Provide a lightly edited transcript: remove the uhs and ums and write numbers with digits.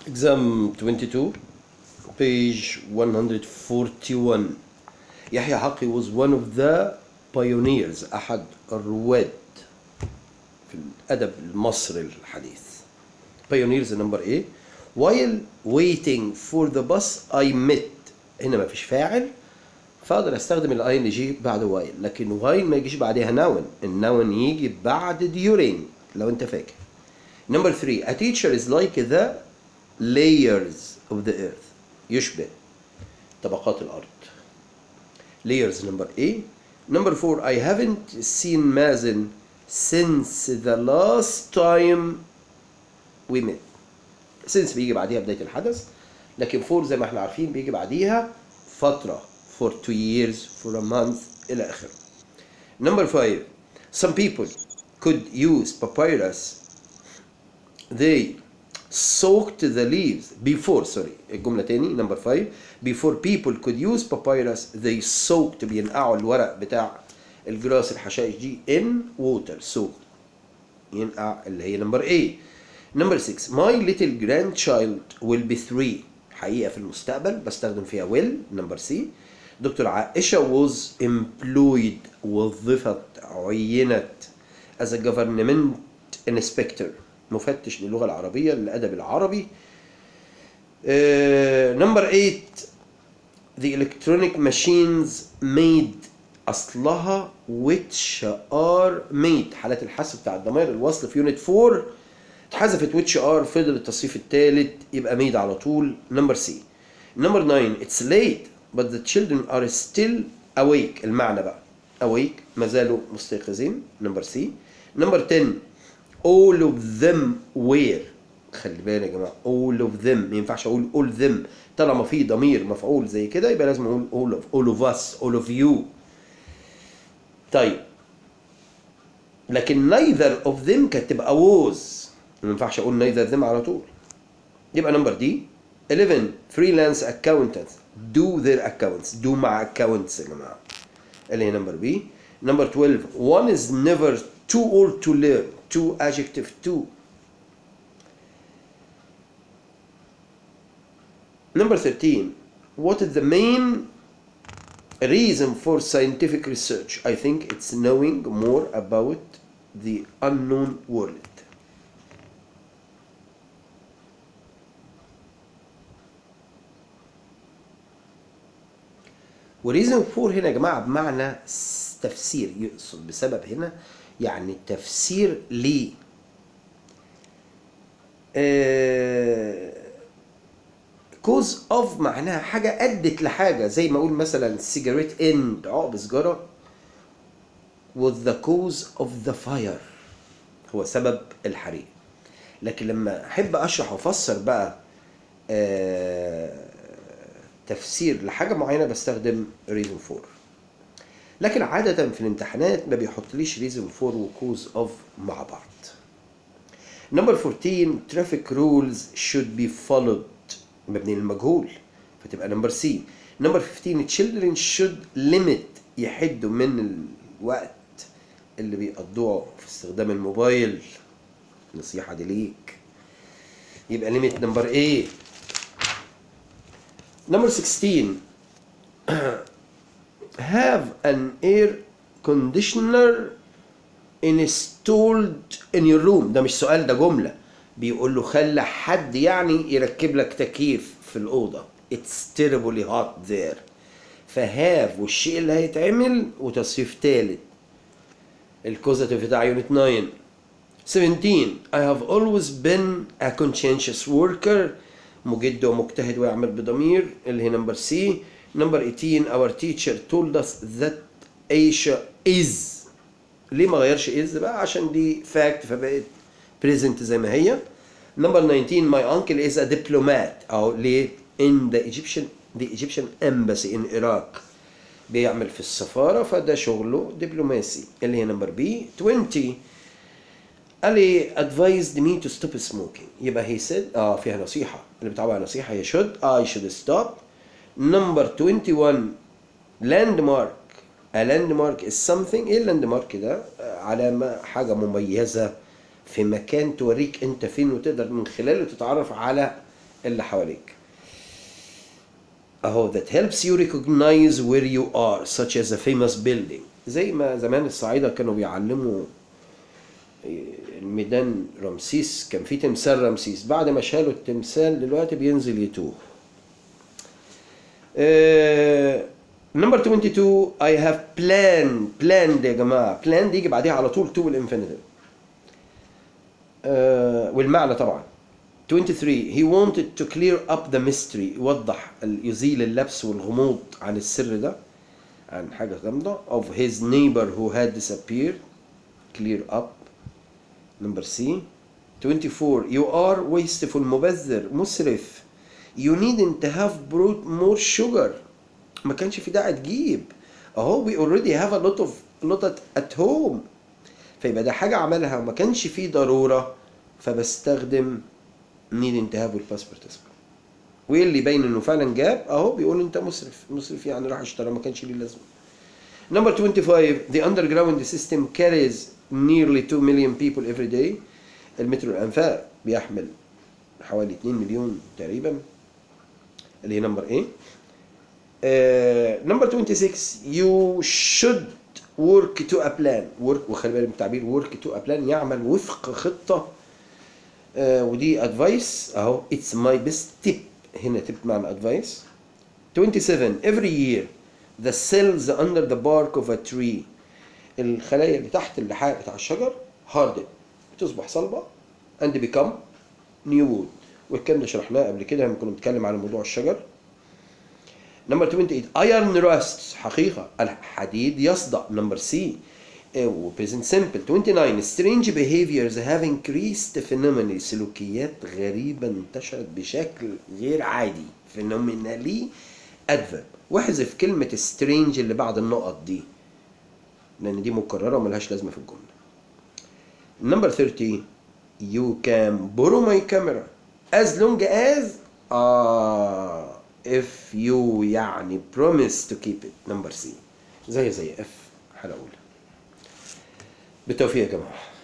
Exam 22 page 141. يحيى حقي was one of the pioneers أحد الرواد في الأدب المصري الحديث. Pioneers number A. While waiting for the bus I met. هنا ما فيش فاعل فاقدر استخدم الاي ان جي بعد while، لكن while ما يجيش بعدها noun، النون يجي بعد during لو انت فاكر. Number 3. A teacher is like the layers of the earth. يشبه طبقات الأرض. Layers number A. Number 4. I haven't seen Mazen since the last time we met. since بيجي بعديها بداية الحدث، لكن for زي ما احنا عارفين بيجي بعديها فترة for 2 years for a month إلى آخره. Number 5. Some people could use papyrus. They soaked the leaves before. الجملة تاني. Number 5. Before people could use papyrus they soaked. بينقعوا الورق بتاع الجراس الحشائش دي in water. soak ينقع اللي هي number A. Number 6. My little grandchild will be 3. حقيقة في المستقبل بستخدم فيها will. Number C. دكتور عائشة was employed. وظفت عينت as a government inspector. مفتش للغة العربية للأدب العربي. Number 8. The electronic machines made. أصلها which are made. حالات الحذف بتاع الضمائر الوصل في unit 4 اتحذفت which are، فضل التصريف الثالث يبقى made على طول. Number C. Number 9. It's late but the children are still awake. المعنى بقى awake ما زالوا مستيقظين. Number C. Number 10. all of them were. خلي بالك يا جماعه all of them ما ينفعش اقول all them طالما في ضمير مفعول زي كده يبقى لازم اقول all of us all of you. طيب لكن neither of them كانت تبقى was، ما ينفعش اقول neither them على طول. يبقى نمبر دي. 11. freelance accountants do their accounts. do مع accounts يا جماعه اللي هي نمبر بي. نمبر 12. one is never too old to learn. to adjective to. Number 13. what is the main reason for scientific research? I think it's knowing more about the unknown world. وريزن فور هنا يا جماعه بمعنى تفسير، يقصد بسبب هنا يعني تفسير ليه. كوز اوف معناها حاجه ادت لحاجه، زي ما اقول مثلا سيجاريت اند عقب سيجاره was the cause of the fire هو سبب الحريق. لكن لما احب اشرح وافسر بقى تفسير لحاجه معينه بستخدم reason for. لكن عاده في الامتحانات ما بيحطليش reason for وكوز اوف مع بعض. Number 14. traffic rules should be followed. مبني للمجهول فتبقى نمبر سي. نمبر 15. children should limit. يحدوا من الوقت اللي بيقضوه في استخدام الموبايل. نصيحة دي ليك. يبقى limit نمبر A. نمبر 16. have an air conditioner installed in your room. ده مش سؤال، ده جملة بيقول له خلى حد يعني يركب لك تكييف في الأوضة. It's terribly hot there. فهاف والشيء اللي هيتعمل وتصريف ثالث. الكوزاتيف بتاع يونت 9. 17. I have always been a conscientious worker. مجد ومجتهد ويعمل بضمير اللي هي نمبر سي. نمبر 18. our teacher told us that Aisha is. ليه ما غيرش is بقى؟ عشان دي fact فبقت present زي ما هي. Number 19. my uncle is a diplomat. أو ليه؟ in the Egyptian embassy in Iraq. بيعمل في السفارة فده شغله دبلوماسي اللي هي نمبر بي. 20. Ali advised me to stop smoking. يبقى he said فيها نصيحة، اللي بتعبر نصيحة he should stop. Number 21. landmark. A landmark is something. ايه اللاندمارك ده؟ علامة، حاجة مميزة في مكان توريك انت فين وتقدر من خلاله تتعرف على اللي حواليك اهو. that helps you recognize where you are such as a famous building. زي ما زمان الصعايدة كانوا بيعلموا الميدان رمسيس، كان في تمثال رمسيس، بعد ما شالوا التمثال دلوقتي بينزل يتوه. نمبر 22 I have planned يا جماعة. planned يجي بعديها على طول to بالانفينيتيف والمعنى طبعا. 23 he wanted to clear up the mystery. يوضح يزيل اللبس والغموض عن السر ده، عن حاجة غامضة. of his neighbor who had disappeared. clear up. number C. 24 you are wasteful. مبذر، مسرف. you needn't have brought more sugar. ما كانش في داعي تجيب اهو. we already have a lot at home. فيبقى ده حاجة عملها وما كانش في ضرورة، فبستخدم needn't have والpast participle. واللي يبين انه فعلا جاب اهو بيقول انت مسرف يعني راح اشترى ما كانش ليه لازمة. number 25 the underground system carries nearly 2 million people every day. المترو الانفاق بيحمل حوالي 2 مليون تقريبا، اللي هي نمبر ايه. نمبر 26 you should work to a plan. work، وخلي بالك من التعبير work to a plan، يعمل وفق خطة. ودي advice اهو. it's my best tip. هنا tip معنى advice. 27 every year the cells under the bark of a tree. الخلايا اللي تحت اللحاء بتاع الشجر harden، بتصبح صلبة and become new wood. والكلام ده شرحناه قبل كده لما كنا بنتكلم على موضوع الشجر. نمبر 28 iron rust. حقيقة الحديد يصدأ. نمبر سي present simple. 29 strange behaviors have increased phenomenally. سلوكيات غريبة انتشرت بشكل غير عادي. phenomenally adverb. واحذف كلمة strange اللي بعد النقط دي لأن دي مكررة وملهاش لازمة في الجملة. نمبر 30 you can borrow my camera as long as if you يعني promise to keep it. نمبر سي زي اف حالة أولى. بالتوفيق يا جماعة.